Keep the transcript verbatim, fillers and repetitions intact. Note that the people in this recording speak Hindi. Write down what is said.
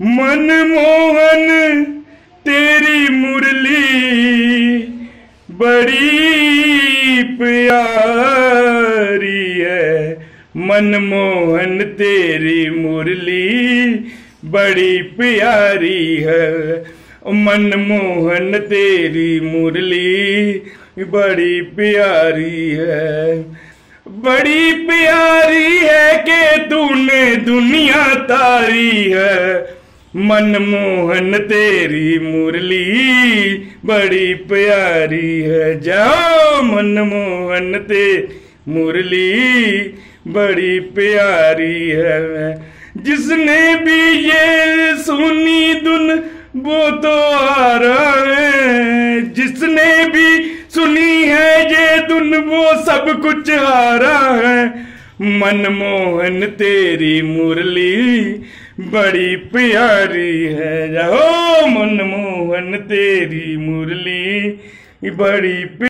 मनमोहन तेरी मुरली बड़ी प्यारी है। मनमोहन तेरी मुरली बड़ी प्यारी है। मनमोहन तेरी मुरली बड़ी प्यारी है। बड़ी प्यारी है कि तूने दुनिया तारी है। मनमोहन तेरी मुरली बड़ी प्यारी है। जाओ मनमोहन तेरी मुरली बड़ी प्यारी है। जिसने भी ये सुनी धुन वो तो आ रहा है। जिसने भी सुनी है ये धुन वो सब कुछ हारा है। मनमोहन तेरी मुरली बड़ी प्यारी है। जाओ मनमोहन तेरी मुरली बड़ी